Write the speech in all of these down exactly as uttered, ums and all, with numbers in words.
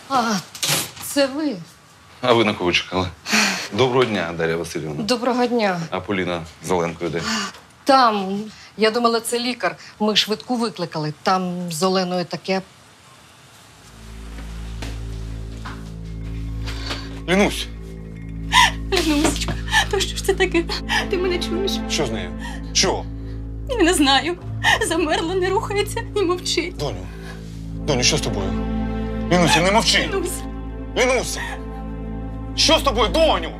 А, це ви? А ви на кого чекали? Доброго дня, Дар'я Васильівна. Доброго дня. А Поліна з Оленкою де? Там, я думала, це лікар. Ми швидку викликали. Там з Оленою таке. Лінусь! Лінусечка, то що ж це таке? Ти мене чуєш? Що з нею? Що? Я не знаю. Замерла, не рухається і мовчить. Доню, доню, що з тобою? Лінуся, не мовчи! Лінусь. Лінуся! Що з тобою, доню?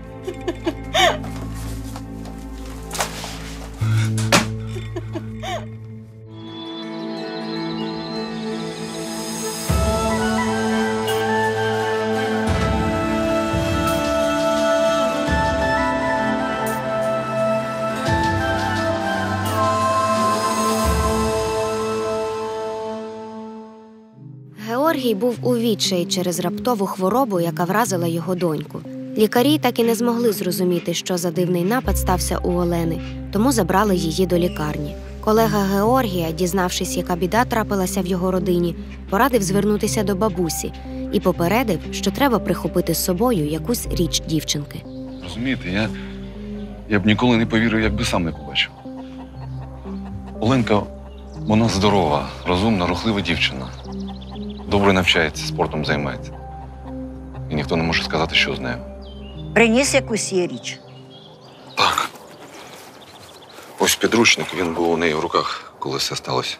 Георгій був у відчаї через раптову хворобу, яка вразила його доньку. Лікарі так і не змогли зрозуміти, що за дивний напад стався у Олени, тому забрали її до лікарні. Колега Георгія, дізнавшись, яка біда трапилася в його родині, порадив звернутися до бабусі і попередив, що треба прихопити з собою якусь річ дівчинки. Розумієте, я, я б ніколи не повірив, якби сам не побачив. Оленка, вона здорова, розумна, рухлива дівчина. Добре навчається, спортом займається. І ніхто не може сказати, що з нею. Приніс якусь її річ? Так. Ось підручник, він був у неї в руках, коли все сталося.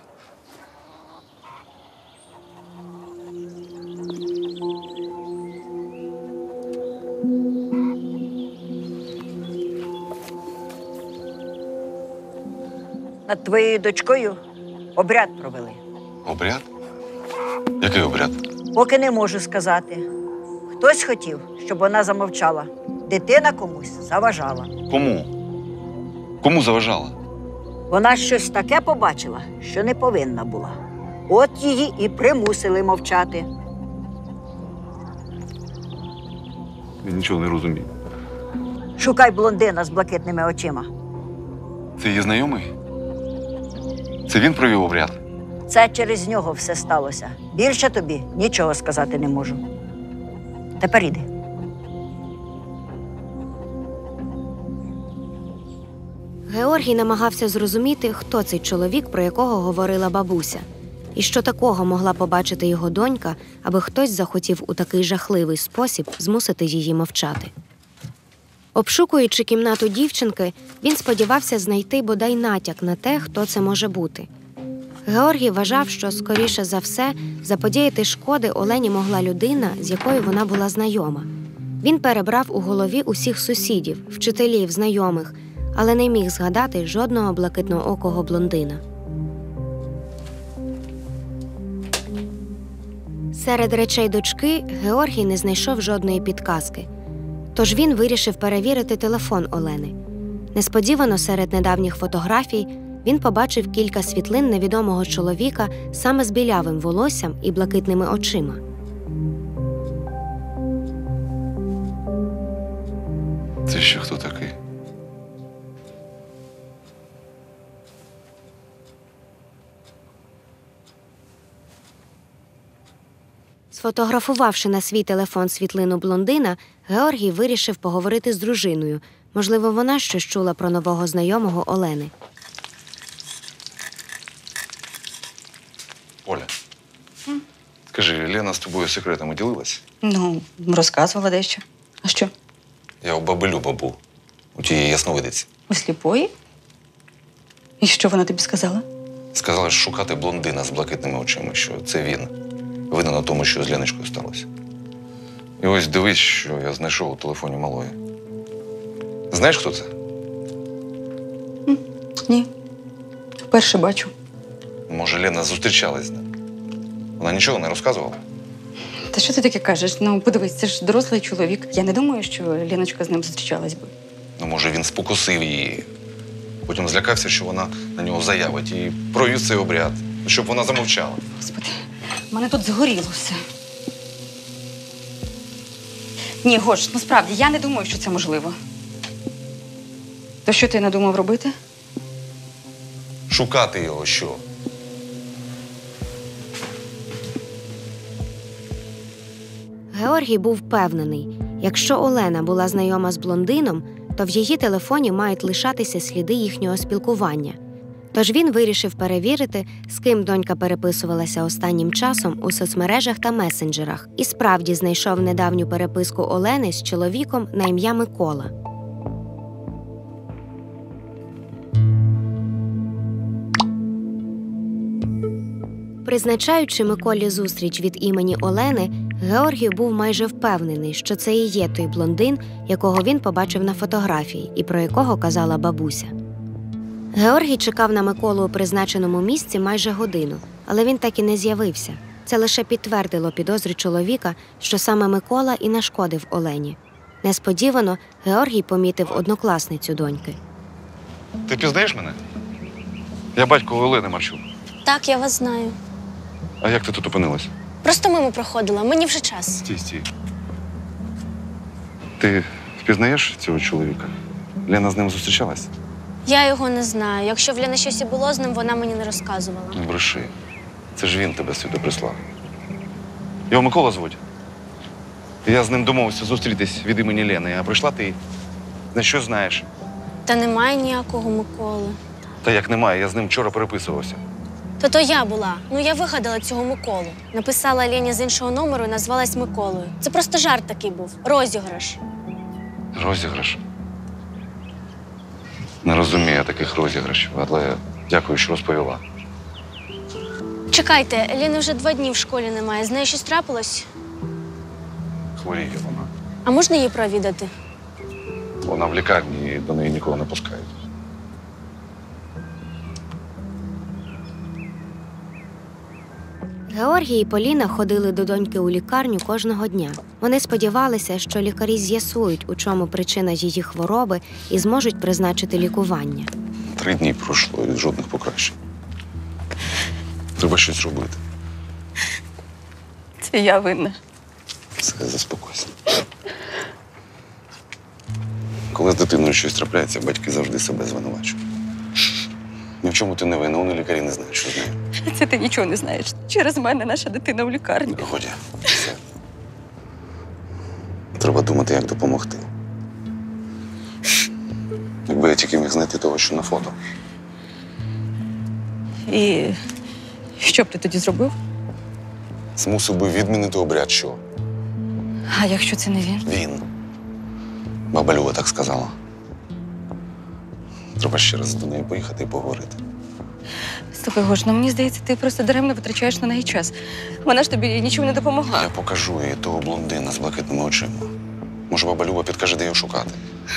Над твоєю дочкою обряд провели. Обряд? Який обряд? Поки не можу сказати. Хтось хотів, щоб вона замовчала. Дитина комусь заважала. Кому? Кому заважала? Вона щось таке побачила, що не повинна була. От її і примусили мовчати. Я нічого не розумію. Шукай блондина з блакитними очима. Це її знайомий? Це він провів обряд? Це через нього все сталося. Більше тобі нічого сказати не можу. Тепер іди. Георгій намагався зрозуміти, хто цей чоловік, про якого говорила бабуся, і що такого могла побачити його донька, аби хтось захотів у такий жахливий спосіб змусити її мовчати. Обшукуючи кімнату дівчинки, він сподівався знайти бодай натяк на те, хто це може бути. Георгій вважав, що, скоріше за все, заподіяти шкоди Олені могла людина, з якою вона була знайома. Він перебрав у голові усіх сусідів, вчителів, знайомих, але не міг згадати жодного блакитноокого блондина. Серед речей дочки Георгій не знайшов жодної підказки. Тож він вирішив перевірити телефон Олени. Несподівано серед недавніх фотографій він побачив кілька світлин невідомого чоловіка саме з білявим волоссям і блакитними очима. Це ще хто такий? Сфотографувавши на свій телефон світлину блондина, Георгій вирішив поговорити з дружиною. Можливо, вона щось чула про нового знайомого Олени. Оля, М? Скажи, Лена з тобою секретами ділилась? Ну, розказувала дещо. А що? Я у баби Люба був, у тієї ясновидиці. У сліпої? І що вона тобі сказала? Сказала, що шукати блондина з блакитними очима, що це він. Винен на тому, що з Леночкою сталося. І ось дивись, що я знайшов у телефоні малої. Знаєш, хто це? М? Ні. Вперше бачу. Може, Лена зустрічалась з ним? Вона нічого не розказувала? Та що ти таке кажеш? Ну, подивись, це ж дорослий чоловік. Я не думаю, що Ліночка з ним зустрічалась би. Ну, може, він спокусив її. Потім злякався, що вона на нього заявить і провів цей обряд, щоб вона замовчала. Господи, в мене тут згоріло все. Ні, Гош, ну справді, я не думаю, що це можливо. То що ти надумав робити? Шукати його що? Георгій був впевнений, якщо Олена була знайома з блондином, то в її телефоні мають лишатися сліди їхнього спілкування. Тож він вирішив перевірити, з ким донька переписувалася останнім часом у соцмережах та месенджерах, і справді знайшов недавню переписку Олени з чоловіком на ім'я Микола. Призначаючи Миколі зустріч від імені Олени, Георгій був майже впевнений, що це і є той блондин, якого він побачив на фотографії і про якого казала бабуся. Георгій чекав на Миколу у призначеному місці майже годину, але він так і не з'явився. Це лише підтвердило підозри чоловіка, що саме Микола і нашкодив Олені. Несподівано Георгій помітив однокласницю доньки. Ти пізнаєш мене? Я батько Олени Марчук. Так, я вас знаю. А як ти тут опинилась? Просто мимо проходила, мені вже час. Стій, стій. Ти впізнаєш цього чоловіка? Лена з ним зустрічалась? Я його не знаю. Якщо в Лени щось і було з ним, вона мені не розказувала. Не бреши. Це ж він тебе сюди прислав. Його Микола звуть. Я з ним домовився зустрітись від імені Лени, а прийшла ти. На що знаєш? Та немає ніякого Миколи. Та як немає, я з ним вчора переписувався. То то я була. Ну я вигадала цього Миколу. Написала Лені з іншого номеру і назвалась Миколою. Це просто жарт такий був. Розіграш. Розіграш. Не розумію таких розіграшів, але дякую, що розповіла. Чекайте, Лени вже два дні в школі немає. З нею щось трапилось? Хворіє вона. А можна її провідати? Вона в лікарні і до неї нікого не пускають. Георгій і Поліна ходили до доньки у лікарню кожного дня. Вони сподівалися, що лікарі з'ясують, у чому причина її хвороби, і зможуть призначити лікування. Три дні пройшло і жодних покращень. Треба щось робити. Це я винна. Все, заспокойся. Коли з дитиною щось трапляється, батьки завжди себе звинувачують. Ні в чому ти не винна, вони лікарі не знають, що з нею. Це ти нічого не знаєш. Через мене наша дитина в лікарні. Годі, все. Треба думати, як допомогти. Якби я тільки міг знайти того, що на фото. І що б ти тоді зробив? Змусив би відмінити обряд, що? А якщо це не він? Він. Баба Люба так сказала. Треба ще раз до неї поїхати і поговорити. Слухай, Гош, ну мені здається, ти просто даремно витрачаєш на неї час. Вона ж тобі нічого не допомогла. Я покажу їй того блондина з блакитними очима. Може, баба Люба підкаже, де його шукати.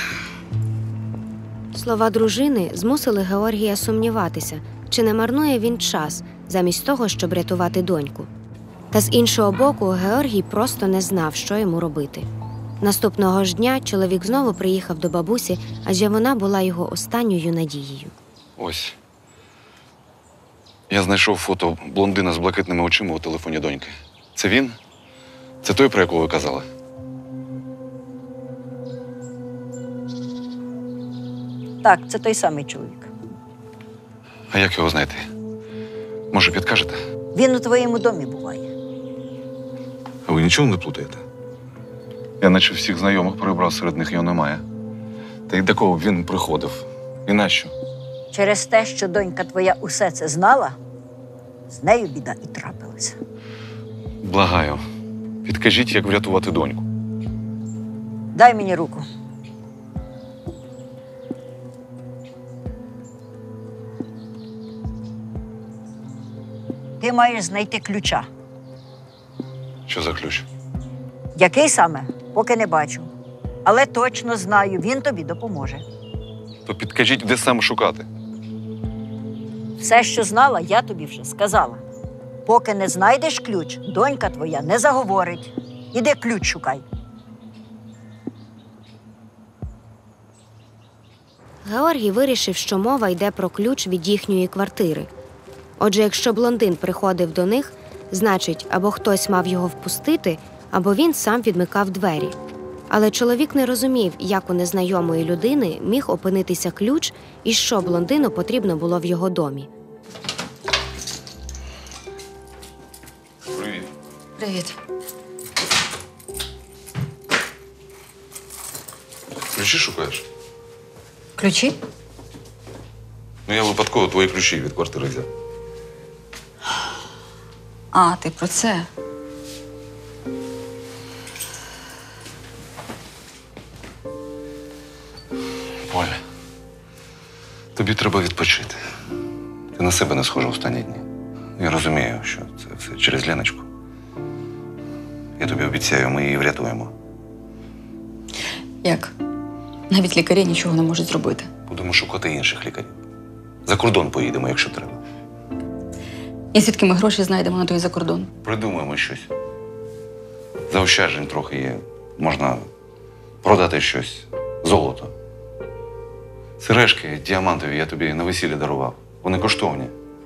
Слова дружини змусили Георгія сумніватися, чи не марнує він час, замість того, щоб рятувати доньку. Та з іншого боку, Георгій просто не знав, що йому робити. Наступного ж дня чоловік знову приїхав до бабусі, адже вона була його останньою надією. Ось. Я знайшов фото блондина з блакитними очима у телефоні доньки. Це він? Це той, про якого ви казали? Так, це той самий чоловік. А як його знайти? Може, підкажете? Він у твоєму домі буває. А ви нічого не плутаєте? Я наче всіх знайомих перебрав, серед них його немає. Та й до кого б він приходив? І нащо? Через те, що донька твоя усе це знала, з нею біда і трапилася. Благаю, підкажіть, як врятувати доньку. Дай мені руку. Ти маєш знайти ключа. Що за ключ? Який саме, поки не бачу. Але точно знаю, він тобі допоможе. То підкажіть, де саме шукати. Все, що знала, я тобі вже сказала. Поки не знайдеш ключ, донька твоя не заговорить. Іди ключ шукай. Георгій вирішив, що мова йде про ключ від їхньої квартири. Отже, якщо блондин приходив до них, значить, або хтось мав його впустити, або він сам відмикав двері. Але чоловік не розумів, як у незнайомої людини міг опинитися ключ і що блондину потрібно було в його домі. Привіт. Привіт. Ключі шукаєш? Ключі? Ну, я випадково твої ключі від квартири взяв. А, ти про це. Оля, тобі треба відпочити. Ти на себе не схожа останні дні. Я розумію, що це все через Леночку. Я тобі обіцяю, ми її врятуємо. Як? Навіть лікарі нічого не можуть зробити. Будемо шукати інших лікарів. За кордон поїдемо, якщо треба. І звідки ми гроші знайдемо на той закордон? Придумаємо щось. Заощаджень трохи є. Можна продати щось. Золото. Сережки діамантові я тобі на весілля дарував. Вони коштовні.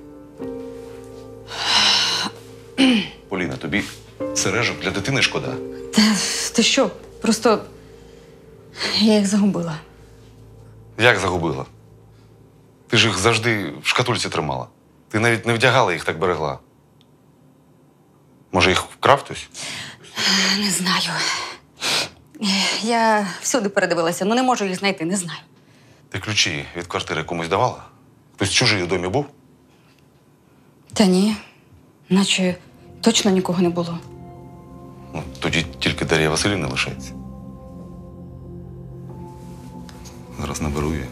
Поліна, тобі сережок для дитини шкода. Та ти що? Просто я їх загубила. Як загубила? Ти ж їх завжди в шкатульці тримала. Ти навіть не вдягала їх, так берегла. Може, їх вкрав хтось? Не знаю. Я всюди передивилася, але не можу їх знайти, не знаю. Ти ключі від квартири комусь давала? Хтось чужий у домі був? Та ні, наче точно нікого не було. Ну, тоді тільки Дар'я Василівна лишається. Зараз наберу її.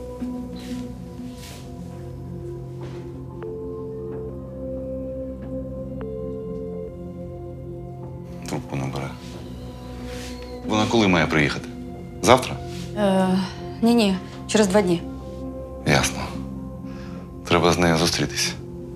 Трубку набере. Вона коли має приїхати? Завтра? Е, ні-ні, через два дні. Ясно. Треба з нею зустрітися.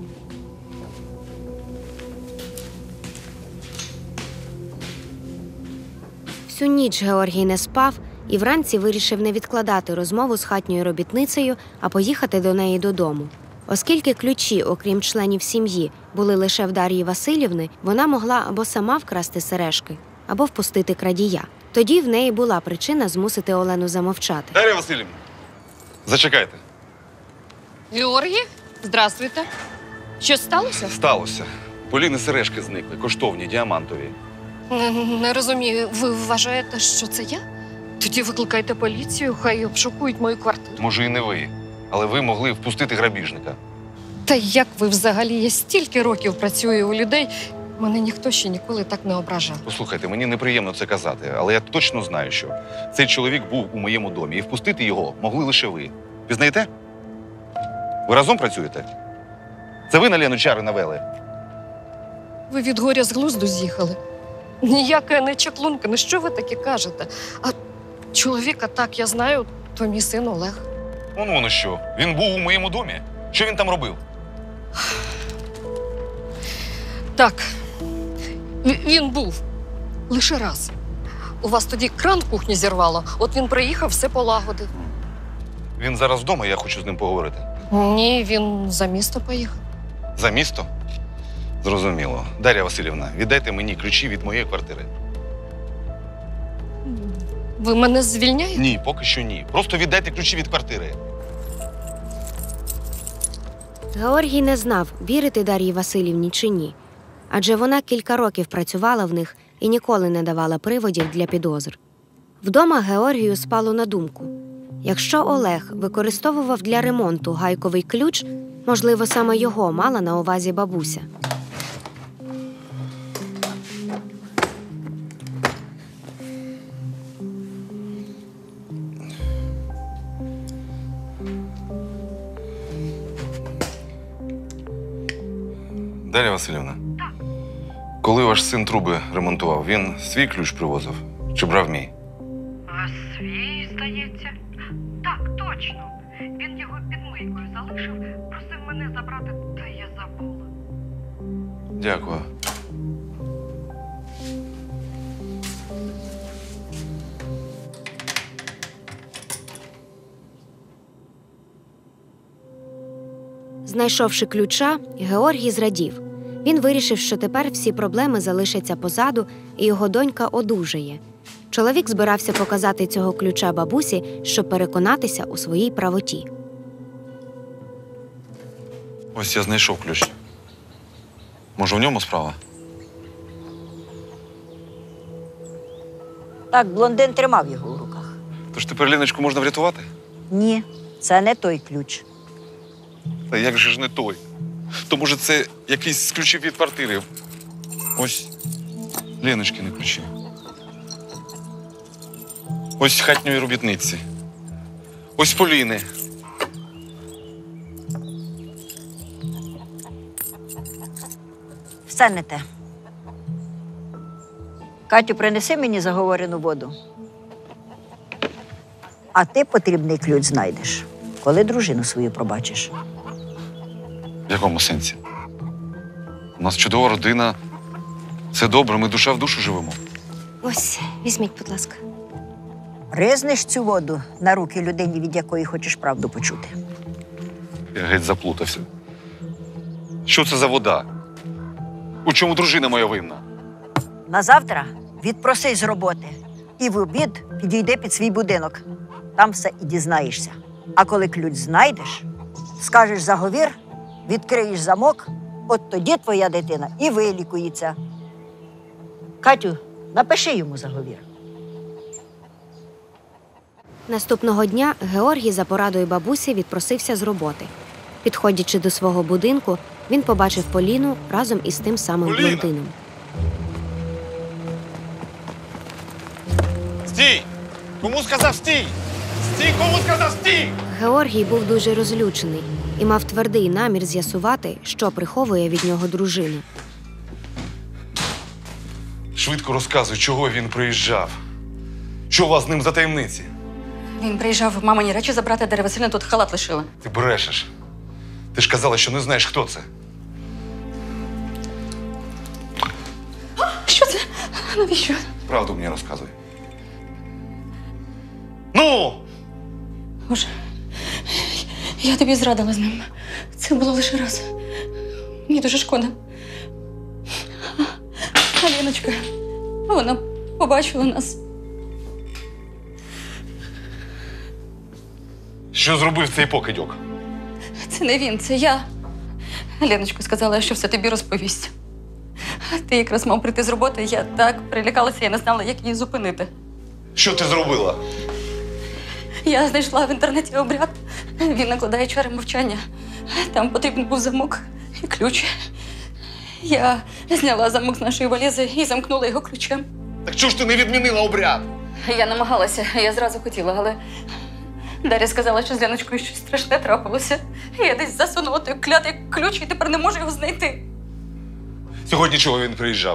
Всю ніч Георгій не спав і вранці вирішив не відкладати розмову з хатньою робітницею, а поїхати до неї додому. Оскільки ключі, окрім членів сім'ї, були лише в Дар'ї Василівни, вона могла або сама вкрасти сережки, або впустити крадія. Тоді в неї була причина змусити Олену замовчати. Дар'я Василівна, зачекайте. Георгій, здравствуйте. Щось сталося? Сталося. Поліни сережки зникли, коштовні, діамантові. Не, не розумію, ви вважаєте, що це я? Тоді викликайте поліцію, хай обшукують мою квартиру. Може, і не ви, але ви могли впустити грабіжника. Та як ви взагалі? Я стільки років працюю у людей, мене ніхто ще ніколи так не ображав. Послухайте, мені неприємно це казати, але я точно знаю, що цей чоловік був у моєму домі, і впустити його могли лише ви. Пізнаєте? Ви разом працюєте? Це ви на Лену чари навели? Ви від горя з глузду з'їхали. Ніяка я не чаклунка, ну що ви таке кажете? А чоловіка так, я знаю, то мій син Олег. Он воно що? Він був у моєму домі. Що він там робив? Так, ві- він був лише раз. У вас тоді кран в кухні зірвало, от він приїхав, все полагодив. Він зараз вдома, я хочу з ним поговорити. Ні, він за місто поїхав. За місто? Зрозуміло. Дар'я Василівна, віддайте мені ключі від моєї квартири. Ви мене звільняєте? Ні, поки що ні. Просто віддайте ключі від квартири. Георгій не знав, вірити Дар'ї Василівні чи ні. Адже вона кілька років працювала в них і ніколи не давала приводів для підозр. Вдома Георгію спало на думку. Якщо Олег використовував для ремонту гайковий ключ, можливо, саме його мала на увазі бабуся. Дар'я Василівна. Так. Коли ваш син труби ремонтував, він свій ключ привозив чи брав мій? А свій, здається. Так, точно. Він його під мийкою залишив, просив мене забрати, та я забула. Дякую. Знайшовши ключа, Георгій зрадів. Він вирішив, що тепер всі проблеми залишаться позаду, і його донька одужає. Чоловік збирався показати цього ключа бабусі, щоб переконатися у своїй правоті. Ось я знайшов ключ. Може, в ньому справа? Так, блондин тримав його у руках. Тож тепер Леночку можна врятувати? Ні, це не той ключ. Та як же ж не той? То, може, це якийсь з ключів від квартири. Ось Леночки не ключі. Ось хатньої робітниці. Ось Поліни. Все не те. Катю, принеси мені заговорену воду. А ти потрібний ключ знайдеш, коли дружину свою пробачиш. В якому сенсі? У нас чудова родина. Все добре, ми душа в душу живемо. Ось, візьміть, будь ласка. Ризнеш цю воду на руки людині, від якої хочеш правду почути. Я геть заплутався. Що це за вода? У чому дружина моя винна? На завтра відпросись з роботи і в обід підійди під свій будинок. Там все і дізнаєшся. А коли ключ знайдеш, скажеш заговір, відкриєш замок, от тоді твоя дитина і вилікується. Катю, напиши йому заговір. Наступного дня Георгій за порадою бабусі відпросився з роботи. Підходячи до свого будинку, він побачив Поліну разом із тим самим Поліна! блондином. Стій! Кому сказав стій? Стій, кому сказав стій? Георгій був дуже розлючений і мав твердий намір з'ясувати, що приховує від нього дружина. Швидко розказуй, чого він приїжджав. Що у вас з ним за таємниці? Він приїжджав мамині речі забрати, Дар'я Васильівна тут халат лишила. Ти брешеш. Ти ж казала, що не знаєш, хто це. Що це? Навіщо? Правду мені розказуй. Ну! Боже, я тобі зрадила з ним. Це було лише раз. Мені дуже шкода. А Ліночка, вона побачила нас. Що зробив цей покидьок? Це не він, це я. Леночка сказала, що все тобі розповість. Ти якраз мав прийти з роботи, я так перелякалася, я не знала, як її зупинити. Що ти зробила? Я знайшла в інтернеті обряд. Він накладає чари мовчання. Там потрібен був замок і ключ. Я зняла замок з нашої валізи і замкнула його ключем. Так чого ж ти не відмінила обряд? Я намагалася, я зразу хотіла, але Дар'я сказала, що з Леночкою щось страшне трапилося. Я десь засунула той клятий ключ і тепер не можу його знайти. Сьогодні чого він приїжджав?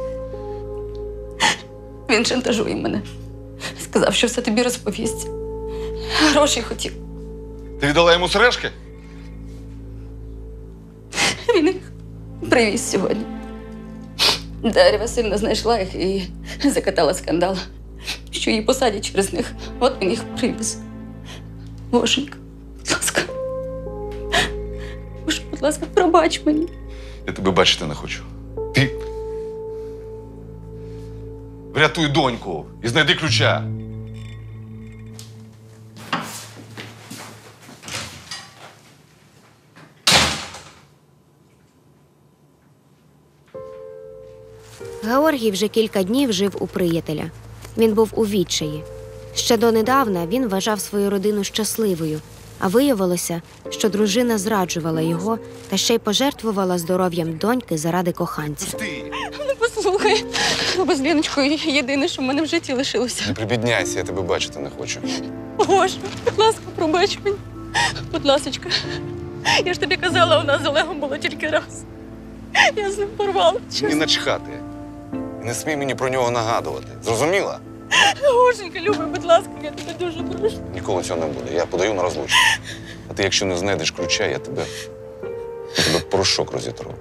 Він шантажує мене. Сказав, що все тобі розповість. Гроші хотів. Ти віддала йому сережки? Він їх привіз сьогодні. Дар'я Васильівна знайшла їх і закатала скандал, що її посадять через них. От він їх привіз. Боженька, будь ласка. Боже, будь ласка, пробач мені. Я тебе бачити не хочу. Ти врятуй доньку і знайди ключа. Георгій вже кілька днів жив у приятеля. Він був у відчаї. Ще донедавна він вважав свою родину щасливою, а виявилося, що дружина зраджувала його та ще й пожертвувала здоров'ям доньки заради коханця. Ну, послухай, без Леночкою єдине, що в мене в житті лишилося. Не прибідняйся, я тебе бачити не хочу. Боже, будь ласка, пробач мені. Будь ласочка. Я ж тобі казала, у нас з Олегом було тільки раз. Я з ним порвала. Мені начхати. І не смій мені про нього нагадувати. Зрозуміла? Боженька, любий, будь ласка, я тебе дуже прошу. Ніколи цього не буде. Я подаю на розлучення. А ти, якщо не знайдеш ключа, я тебе, я тебе порошок розітру.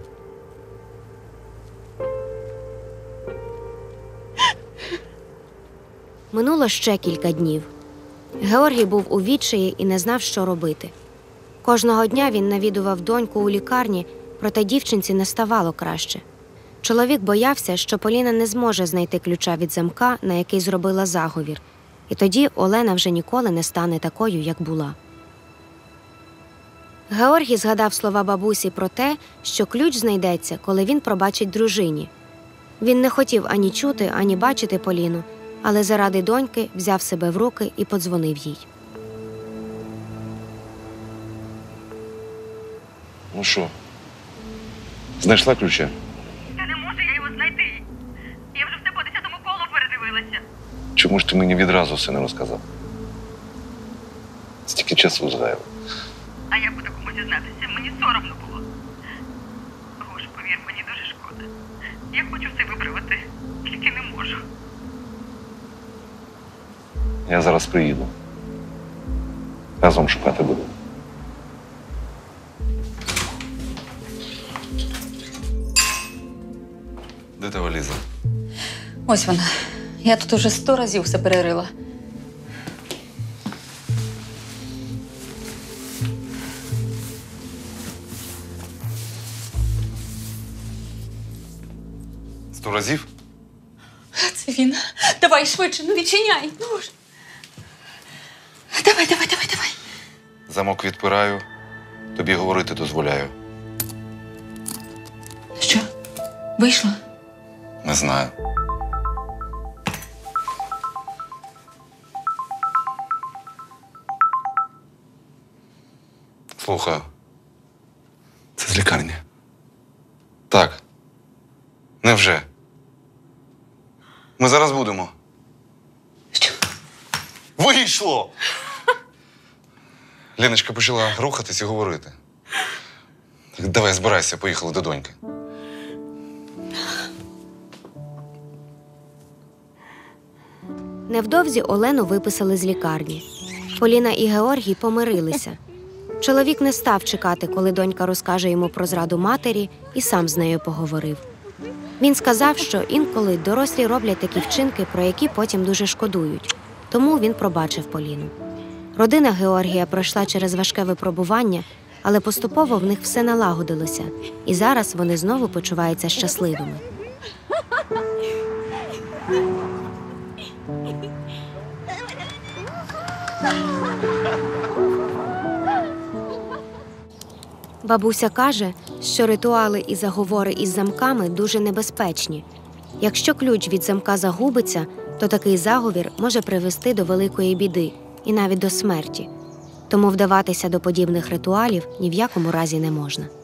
Минуло ще кілька днів. Георгій був у відчаї і не знав, що робити. Кожного дня він навідував доньку у лікарні, проте дівчинці не ставало краще. Чоловік боявся, що Поліна не зможе знайти ключа від замка, на який зробила заговір. І тоді Олена вже ніколи не стане такою, як була. Георгій згадав слова бабусі про те, що ключ знайдеться, коли він пробачить дружині. Він не хотів ані чути, ані бачити Поліну, але заради доньки взяв себе в руки і подзвонив їй. Ну що, знайшла ключа? Та не можу я його знайти. Я вже все по десятому колу передивилася. Чому ж ти мені відразу все не розказав? Стільки часу згаяв. А я буду комусь зізнатися, мені соромно було. Гош, повір, мені дуже шкода. Я хочу все виправити, тільки не можу. Я зараз приїду. Разом шукати буду. Де та валіза? Ось вона. Я тут уже сто разів все перерила. Сто разів? Це він. Давай швидше, ну відчиняй. Ну ж. Давай, давай, давай, давай. Замок відпираю, тобі говорити дозволяю. Що? Вийшло? Не знаю. Слухаю. Це з лікарні. Так. Невже? Ми зараз будемо. Що? Вийшло! Леночка почала рухатись і говорити. Так, давай, збирайся, поїхали до доньки. Невдовзі Олену виписали з лікарні. Поліна і Георгій помирилися. Чоловік не став чекати, коли донька розкаже йому про зраду матері, і сам з нею поговорив. Він сказав, що інколи дорослі роблять такі вчинки, про які потім дуже шкодують. Тому він пробачив Поліну. Родина Георгія пройшла через важке випробування, але поступово в них все налагодилося, і зараз вони знову почуваються щасливими. Бабуся каже, що ритуали і заговори із замками дуже небезпечні. Якщо ключ від замка загубиться, то такий заговір може привести до великої біди і навіть до смерті. Тому вдаватися до подібних ритуалів ні в якому разі не можна.